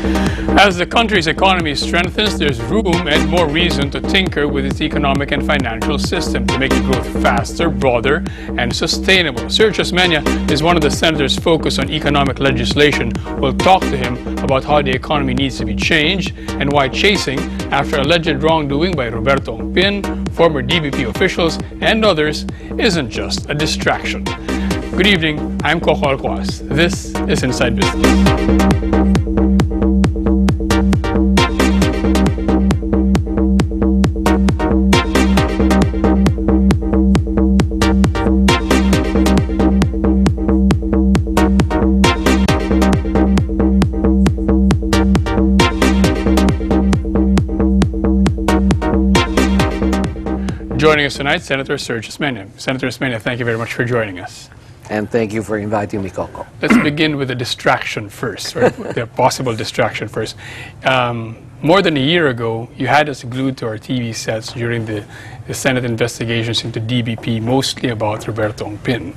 As the country's economy strengthens, there's room and more reason to tinker with its economic and financial system to make the growth faster, broader, and sustainable. Serge Osmeña is one of the senators focused on economic legislation. We'll talk to him about how the economy needs to be changed and why chasing after alleged wrongdoing by Roberto Ongpin, former DBP officials, and others isn't just a distraction. Good evening, I'm Coco Alquaz. This is Inside Business. Joining us tonight, Senator Serge Osmeña. Senator Osmeña, thank you very much for joining us. And thank you for inviting me, Coco. Let's begin with the distraction first, or the possible distraction first. More than a year ago, you had us glued to our TV sets during the Senate investigations into DBP, mostly about Roberto Ongpin.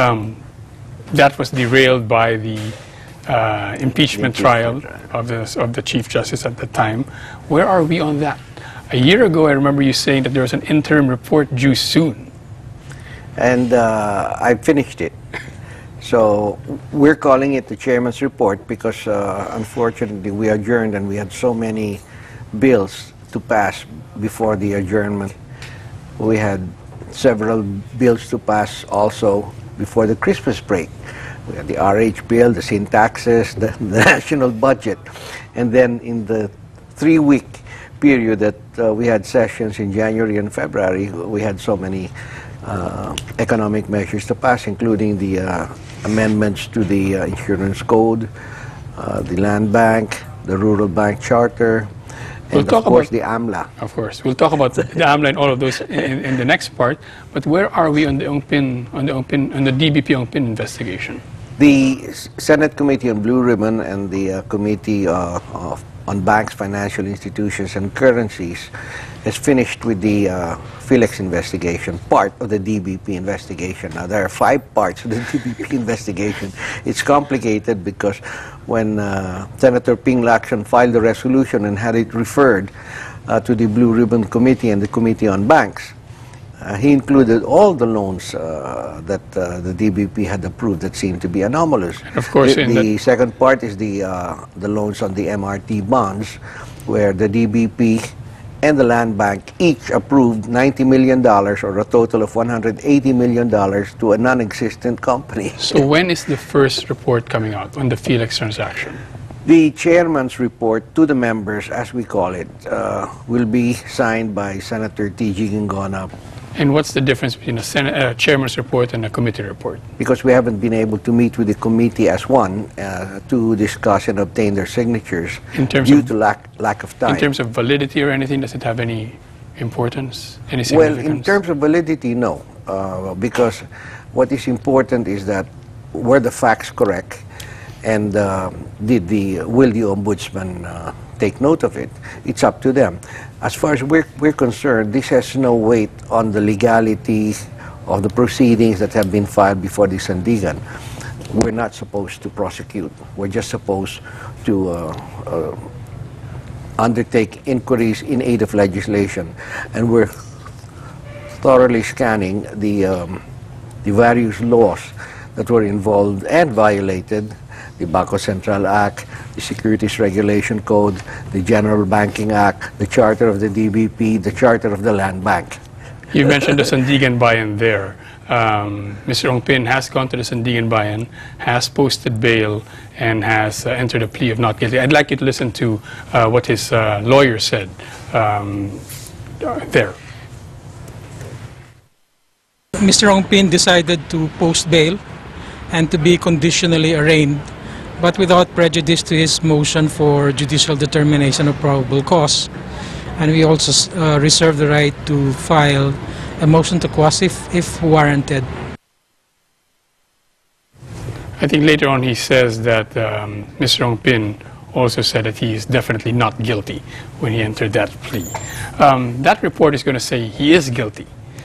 That was derailed by the impeachment trial of the Chief Justice at the time. Where are we on that? A year ago, I remember you saying that there was an interim report due soon. And I finished it. So we're calling it the Chairman's Report because unfortunately we adjourned and we had so many bills to pass before the adjournment. We had several bills to pass also before the Christmas break. We had the RH bill, the sin taxes, the national budget. And then in the 3-week period that we had sessions in January and February, we had so many economic measures to pass, including the amendments to the insurance code, the land bank, the rural bank charter, and of course the AMLA. Of course, we'll talk about the AMLA and all of those in the next part. But where are we on the DBP Ongpin investigation? The Senate Committee on Blue Ribbon and the Committee on Banks, Financial Institutions, and Currencies has finished with the Felix investigation, part of the DBP investigation. Now, there are 5 parts of the DBP investigation. It's complicated because when Senator Ping Lacson filed the resolution and had it referred to the Blue Ribbon Committee and the Committee on Banks, he included all the loans that the DBP had approved that seemed to be anomalous. Of course, the second part is the loans on the MRT bonds, where the DBP and the Land Bank each approved $90 million, or a total of $180 million, to a non-existent company. So when is the first report coming out on the Felix transaction? The chairman's report to the members, as we call it, will be signed by Senator T.G. Gingona. And what's the difference between a chairman's report and a committee report? Because we haven't been able to meet with the committee as one to discuss and obtain their signatures due to lack of time. In terms of validity or anything, does it have any importance, any significance? Well, in terms of validity, no. Because what is important is that were the facts correct, and will the ombudsman take note of it? It's up to them. As far as we're concerned, this has no weight on the legality of the proceedings that have been filed before the Sandigan. We're not supposed to prosecute. We're just supposed to undertake inquiries in aid of legislation. And we're thoroughly scanning the various laws that were involved and violated: the Bangko Sentral Act, the Securities Regulation Code, the General Banking Act, the Charter of the DBP, the Charter of the Land Bank. You mentioned the Sandigan Bayan there. Mr. Ongpin has gone to the Sandigan Bayan, has posted bail, and has entered a plea of not guilty. I'd like you to listen to what his lawyer said there. Mr. Ongpin decided to post bail and to be conditionally arraigned, but without prejudice to his motion for judicial determination of probable cause. And we also reserve the right to file a motion to quash if warranted. I think later on he says that Mr. Ongpin also said that he is definitely not guilty when he entered that plea. That report is going to say he is guilty.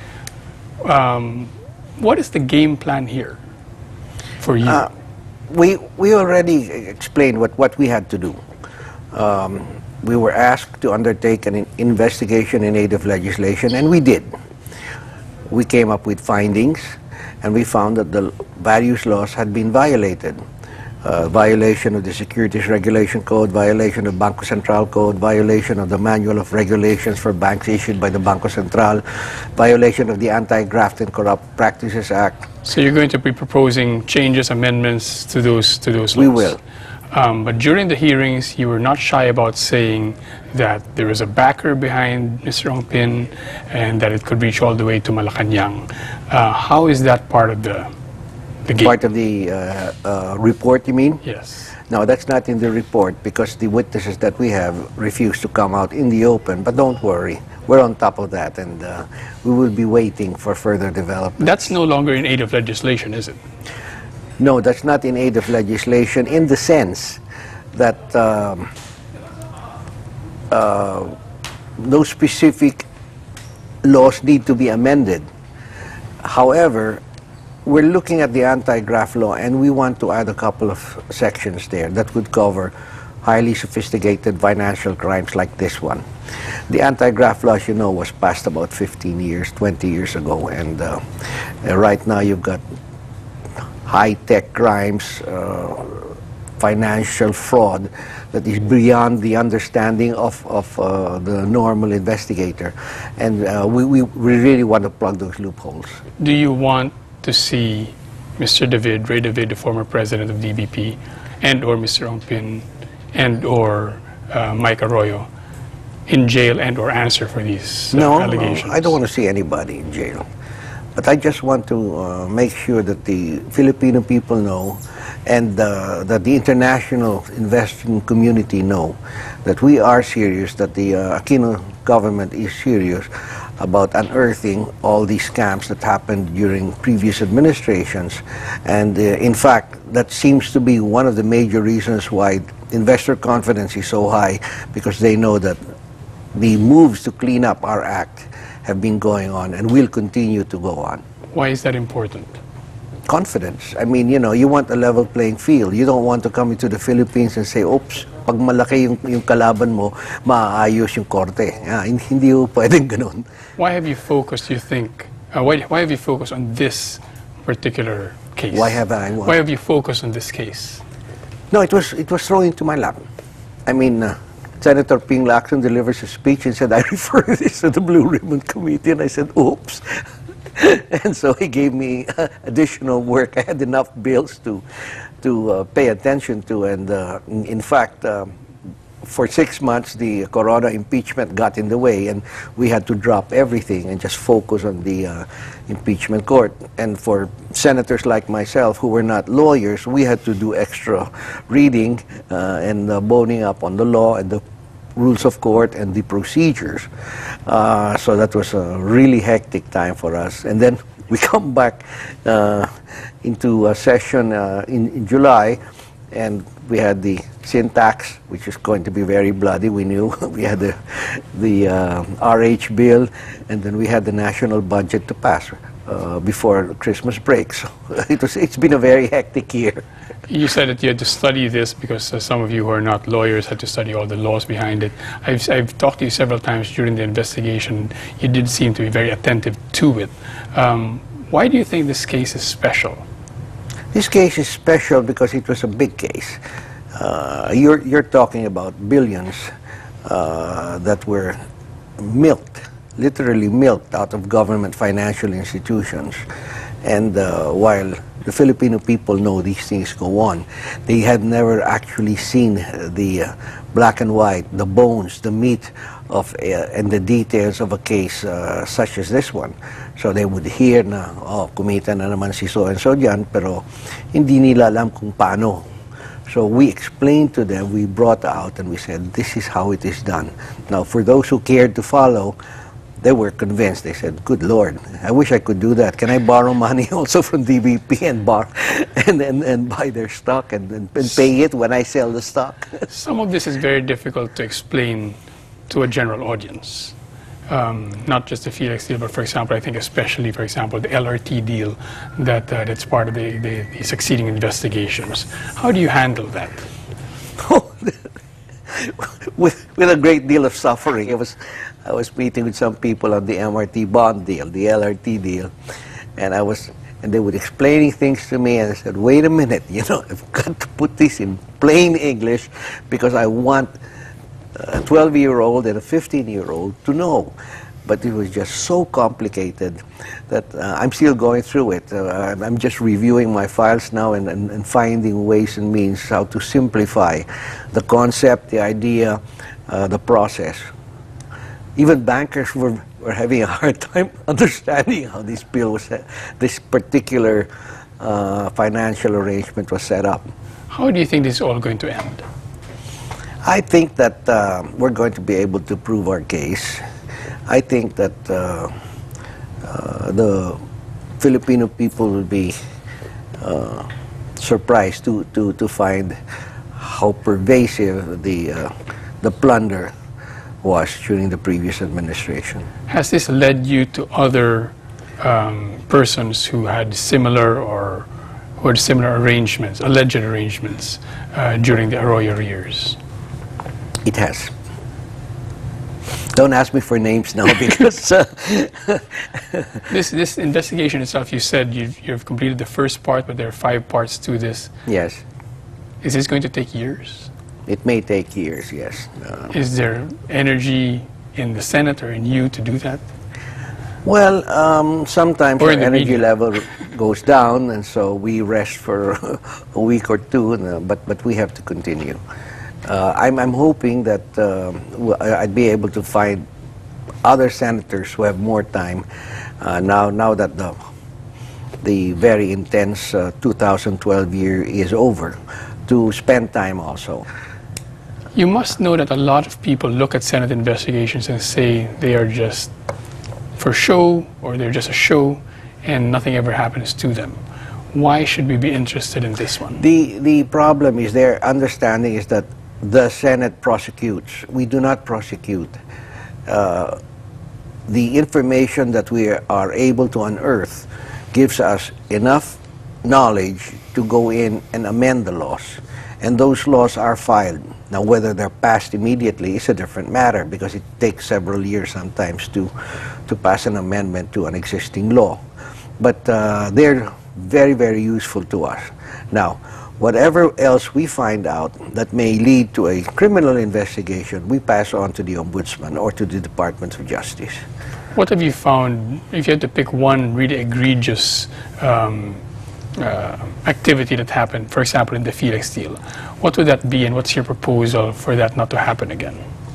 What is the game plan here for you? We already explained what we had to do. we were asked to undertake an investigation in aid of legislation, and we did. We came up with findings, and we found that the various laws had been violated. Violation of the Securities Regulation Code, violation of Banco Central Code, violation of the Manual of Regulations for Banks issued by the Banco Central, violation of the Anti-Graft and Corrupt Practices Act. So you're going to be proposing changes, amendments to those laws? We will. But during the hearings, you were not shy about saying that there is a backer behind Mr. Ong Pin and that it could reach all the way to Malacanang. How is that part of the game? Part of the report, you mean? Yes. No, that's not in the report because the witnesses that we have refused to come out in the open. But don't worry, we're on top of that, and we will be waiting for further development. That's no longer in aid of legislation, is it? No, that's not in aid of legislation in the sense that those specific laws need to be amended. However, we're looking at the anti-graft law, and we want to add a couple of sections there that would cover highly sophisticated financial crimes like this one. The anti-graft law, as you know, was passed about 15 years, 20 years ago, and right now you've got high-tech crimes, financial fraud that is beyond the understanding of the normal investigator, and we really want to plug those loopholes. Do you want to see Mr. Ray David, the former president of DBP, and or Mr. Ong Pin, and or Mike Arroyo in jail and or answer for these allegations? No, I don't want to see anybody in jail. But I just want to make sure that the Filipino people know, and that the international investing community know, that we are serious, that the Aquino government is serious about unearthing all these scams that happened during previous administrations. And in fact, that seems to be one of the major reasons why investor confidence is so high, because they know that the moves to clean up our act have been going on and will continue to go on. Why is that important? Confidence. I mean, you know, you want a level playing field. You don't want to come into the Philippines and say, oops, pag malaki yung kalaban mo, maaayos yung korte. Hindi po pwedeng ganun. Why have you focused, you think, why have you focused on this particular case? Why have I? Why have you focused on this case? No, it was thrown into my lap. I mean, Senator Ping Lacson delivers a speech and said, I refer this to the Blue Ribbon Committee, and I said, oops. And so he gave me additional work. I had enough bills to pay attention to, and in fact, for 6 months, the Corona impeachment got in the way, and we had to drop everything and just focus on the impeachment court. And for senators like myself, who were not lawyers, we had to do extra reading and boning up on the law and the rules of court and the procedures. So that was a really hectic time for us. And then we come back into a session in July, and we had the sin tax, which is going to be very bloody, we knew. We had the RH bill, and then we had the national budget to pass before Christmas break. So it's been a very hectic year. You said that you had to study this because some of you who are not lawyers had to study all the laws behind it. I've talked to you several times during the investigation. You did seem to be very attentive to it. Why do you think this case is special? This case is special because it was a big case. You're talking about billions that were milked, literally milked out of government financial institutions. And while the Filipino people know these things go on, they had never actually seen the black and white, the bones, the meat of and the details of a case such as this one. So they would hear na, oh, kumita na naman si so-and-so dyan, pero hindi nila alam kung paano. So we explained to them, we brought out, and we said, this is how it is done. Now, for those who cared to follow, they were convinced. They said, good Lord, I wish I could do that. Can I borrow money also from DBP and buy their stock and pay it when I sell the stock? Some of this is very difficult to explain to a general audience. Not just the Felix deal, but for example, I think especially, for example, the LRT deal that's part of the succeeding investigations. How do you handle that? with a great deal of suffering. I was meeting with some people on the MRT bond deal, the LRT deal, and they were explaining things to me, and I said, wait a minute, you know, I've got to put this in plain English because I want a 12-year-old and a 15-year-old to know. But it was just so complicated that I'm still going through it. I'm just reviewing my files now and finding ways and means how to simplify the concept, the idea, the process. Even bankers were having a hard time understanding how this bill was, this particular financial arrangement was set up. How do you think this is all going to end? I think that we're going to be able to prove our case. I think that the Filipino people will be surprised to find how pervasive the plunder was during the previous administration. Has this led you to other persons who had similar or who had similar arrangements, alleged arrangements, during the Arroyo years? It has. Don't ask me for names now because this investigation itself, you said you've completed the first part, but there are 5 parts to this. Yes. Is this going to take years? It may take years, yes. Is there energy in the Senate or in you to do that? Well, sometimes Or our in the energy media. level goes down, and so we rest for a week or two, but we have to continue. I'm hoping that I'd be able to find other senators who have more time now that the very intense 2012 year is over, to spend time also. You must know that a lot of people look at Senate investigations and say they are just for show, or they're just a show, and nothing ever happens to them. Why should we be interested in this one? The problem is, their understanding is that the Senate prosecutes. We do not prosecute. The information that we are able to unearth gives us enough knowledge to go in and amend the laws. And those laws are filed. Now, whether they're passed immediately is a different matter, because it takes several years sometimes to pass an amendment to an existing law. But they're very, very useful to us. Now, whatever else we find out that may lead to a criminal investigation, we pass on to the Ombudsman or to the Department of Justice. What have you found, if you had to pick one really egregious activity that happened, for example, in the Felix deal? What would that be, and what's your proposal for that not to happen again?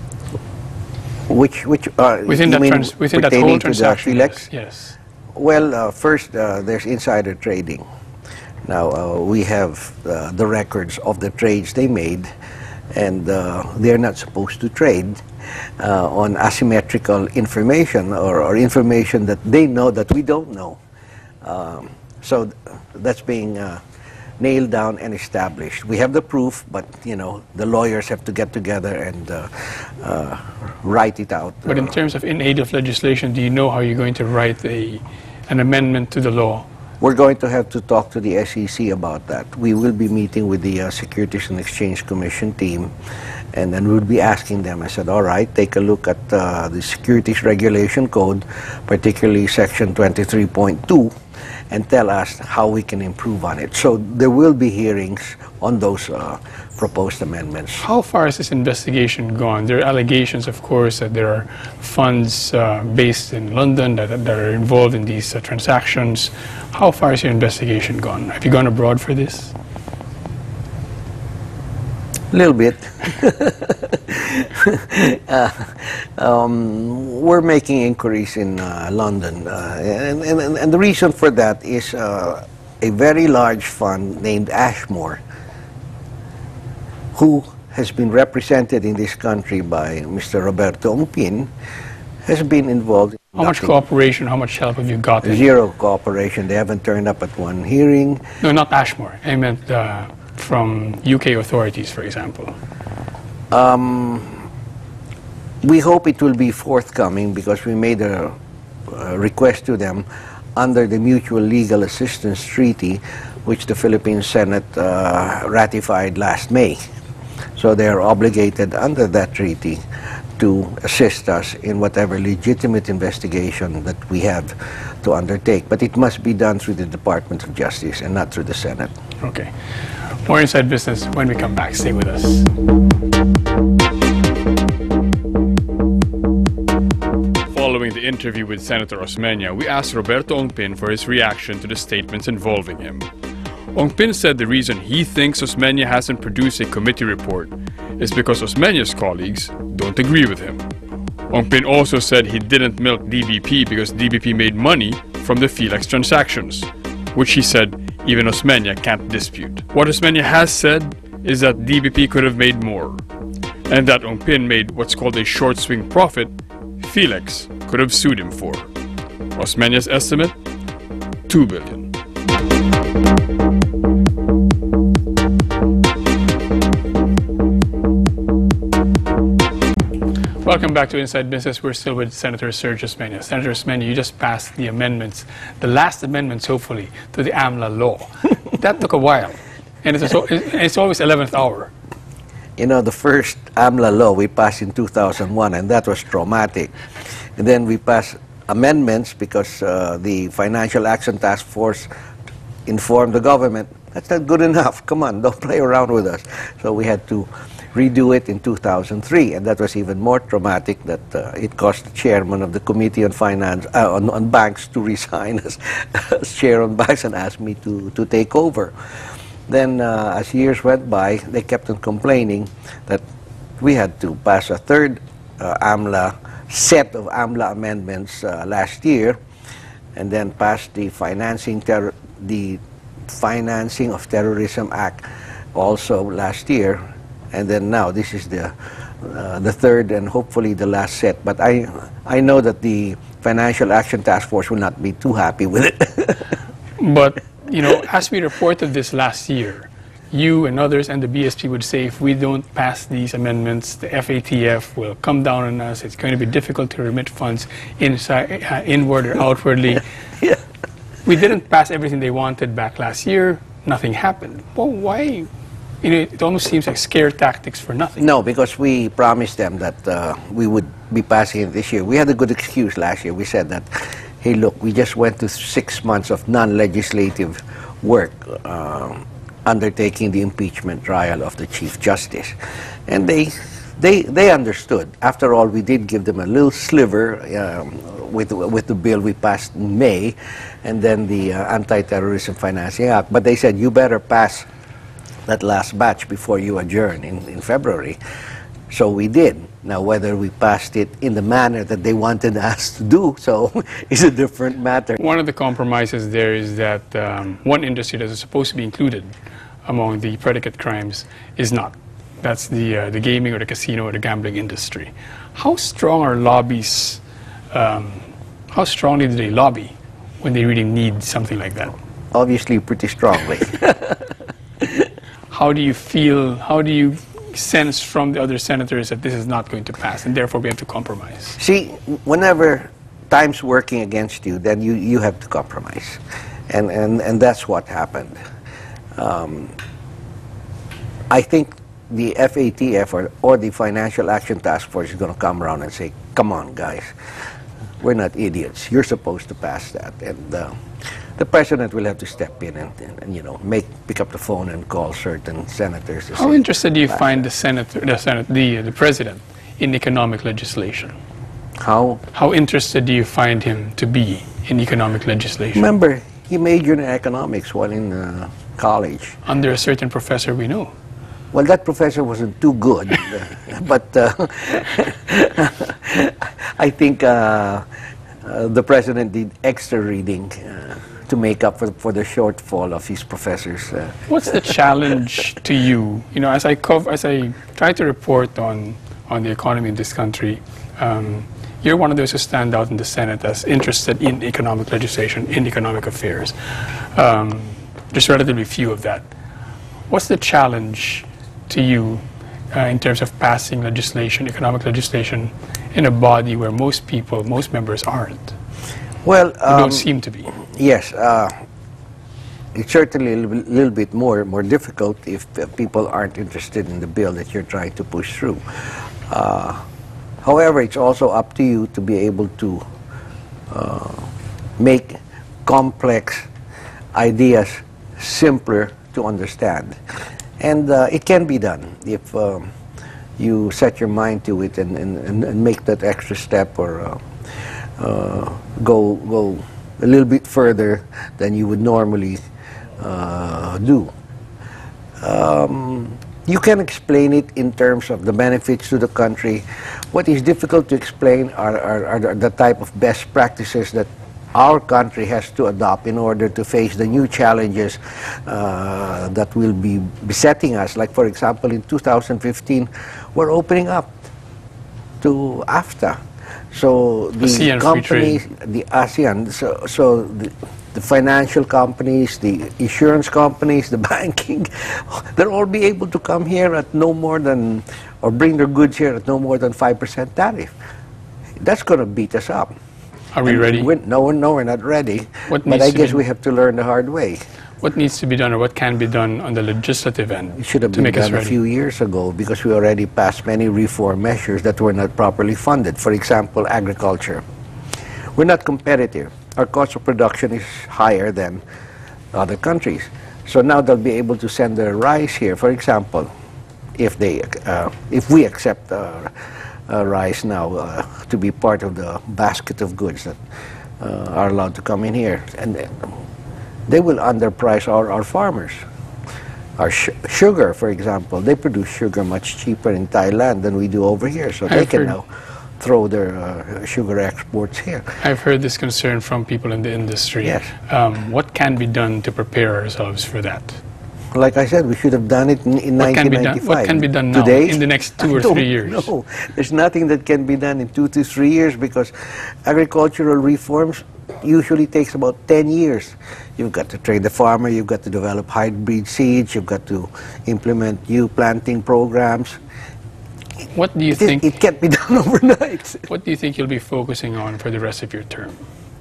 Which Within that whole transaction? Felix? Yes. Well, first, there's insider trading. Now, we have the records of the trades they made, and they're not supposed to trade on asymmetrical information or information that they know that we don't know. So that's being nailed down and established. We have the proof, but you know, the lawyers have to get together and write it out. But in terms of in aid of legislation, do you know how you're going to write an amendment to the law? We're going to have to talk to the SEC about that. We will be meeting with the Securities and Exchange Commission team, and then we'll be asking them. I said, all right, take a look at the Securities Regulation Code, particularly Section 23.2, and tell us how we can improve on it. So there will be hearings on those proposed amendments. How far has this investigation gone? There are allegations, of course, that there are funds based in London that are involved in these transactions. How far has your investigation gone? Have you gone abroad for this? A little bit. We're making inquiries in London, and the reason for that is a very large fund named Ashmore, who has been represented in this country by Mr. Roberto Ongpin, has been involved in How much cooperation, how much help have you gotten? Zero cooperation. They haven't turned up at one hearing. No, not Ashmore. I meant from UK authorities, for example. We hope it will be forthcoming, because we made a request to them under the Mutual Legal Assistance Treaty, which the Philippine Senate ratified last May. So they are obligated under that treaty to assist us in whatever legitimate investigation that we have to undertake. But it must be done through the Department of Justice and not through the Senate. Okay. More Inside Business when we come back. Stay with us. Following the interview with Senator Osmeña, we asked Roberto Ongpin for his reaction to the statements involving him. Ongpin said the reason he thinks Osmeña hasn't produced a committee report is because Osmeña's colleagues don't agree with him. Ongpin also said he didn't milk DBP because DBP made money from the Felix transactions, which he said even Osmeña can't dispute. What Osmeña has said is that DBP could have made more, and that Ongpin made what's called a short swing profit Felix could have sued him for. Osmeña's estimate, $2 billion. Welcome back to Inside Business. We're still with Senator Serge Osmeña. Senator Osmeña, you just passed the amendments, the last amendments, hopefully, to the AMLA law. That took a while, and it's always 11th hour. You know, the first AMLA law we passed in 2001, and that was traumatic. And then we passed amendments because the Financial Action Task Force informed the government, that's not good enough. Come on, don't play around with us. So we had to redo it in 2003, and that was even more traumatic that it caused the chairman of the Committee on Finance, on Banks to resign as chair on Banks and ask me to take over. Then as years went by, they kept on complaining that we had to pass a third set of AMLA amendments last year, and then pass the Financing of Terrorism Act also last year. And then now this is the third and hopefully the last set. But I know that the Financial Action Task Force will not be too happy with it. But, you know, as we reported this last year, you and others and the BSP would say if we don't pass these amendments, the FATF will come down on us. It's going to be difficult to remit funds inward or outwardly. Yeah. We didn't pass everything they wanted back last year. Nothing happened. Well, why? You know, it almost seems like scare tactics for nothing. No, because we promised them that we would be passing it this year. We had a good excuse last year. We said that, hey, look, we just went to 6 months of non-legislative work undertaking the impeachment trial of the Chief Justice. And they understood. After all, we did give them a little sliver with the bill we passed in May, and then the Anti-Terrorism Financing Act. But they said, you better pass that last batch before you adjourn in February. So we did. Now, whether we passed it in the manner that they wanted us to do so is a different matter. One of the compromises there is that one industry that is supposed to be included among the predicate crimes is not. That's the gaming or the casino or the gambling industry. How strong are lobbies? How strongly do they lobby when they really need something like that? Obviously, pretty strongly. How do you feel, how do you sense from the other senators that this is not going to pass and therefore we have to compromise? See, whenever time's working against you, then you have to compromise. And that's what happened. I think the FATF or the Financial Action Task Force is going to come around and say, come on, guys, we're not idiots. You're supposed to pass that. And the president will have to step in and you know, pick up the phone and call certain senators. How interested do you find the president in economic legislation? How interested do you find him to be in economic legislation? Remember, he majored in economics while in college. Under a certain professor we know. Well, that professor wasn't too good, but I think the president did extra reading to make up for the shortfall of his professors. What's the challenge to you? You know, as I try to report on the economy in this country, you're one of those who stand out in the Senate as interested in economic legislation, in economic affairs. There's relatively few of that. What's the challenge to you in terms of passing legislation, economic legislation, in a body where most people, most members aren't? Well, don't seem to be. Yes. it's certainly a little bit more difficult if people aren't interested in the bill that you're trying to push through. However, it's also up to you to be able to make complex ideas simpler to understand. And it can be done if you set your mind to it and make that extra step, or go a little bit further than you would normally do. You can explain it in terms of the benefits to the country. What is difficult to explain are the type of best practices that our country has to adopt in order to face the new challenges that will be besetting us. Like, for example, in 2015, we're opening up to AFTA. So the ASEAN companies, the ASEAN, so the financial companies, the insurance companies, the banking, they'll all be able to come here at no more than, or bring their goods here at no more than 5% tariff. That's going to beat us up. Are we ready? No, we're not ready. But I guess we have to learn the hard way. What needs to be done, or what can be done on the legislative end It should have been done a few years ago, because we already passed many reform measures that were not properly funded. For example, agriculture. We're not competitive. Our cost of production is higher than other countries. So now they'll be able to send their rice here. For example, if we accept rice now to be part of the basket of goods that are allowed to come in here, and they will underprice our farmers. Our sugar, for example, they produce sugar much cheaper in Thailand than we do over here, so they can now throw their sugar exports here. I've heard this concern from people in the industry. Yes. What can be done to prepare ourselves for that? Like I said, we should have done it in 1995. What can be done now, today, in the next 2 or 3 years? No, there's nothing that can be done in 2 to 3 years, because agricultural reforms usually takes about 10 years. You've got to train the farmer, you've got to develop hybrid seeds, you've got to implement new planting programs. What do you think? It can't be done overnight. What do you think you'll be focusing on for the rest of your term?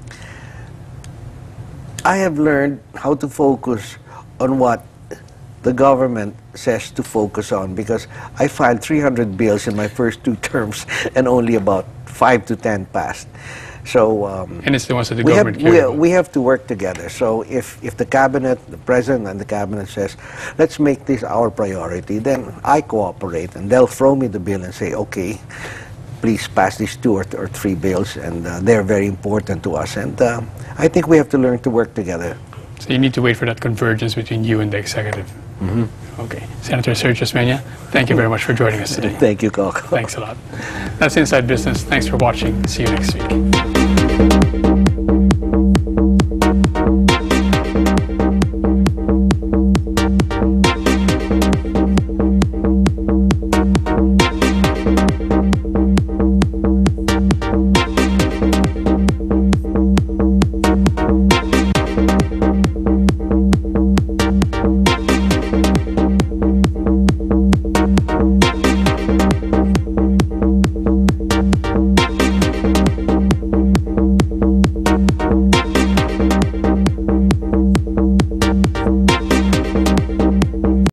I have learned how to focus on what the government says to focus on, because I filed 300 bills in my first 2 terms and only about 5 to 10 passed. So and it's the ones that the government cares about. We have to work together. So if the cabinet, the president and the cabinet says, let's make this our priority, then I cooperate, and they'll throw me the bill and say, okay, please pass these 2 or 3 bills, and they're very important to us. And I think we have to learn to work together. So you need to wait for that convergence between you and the executive. Mm-hmm. Okay. Senator Serge Osmeña, thank you very much for joining us today. Thank you, Coco. Thanks a lot. That's Inside Business. Thanks for watching. See you next week.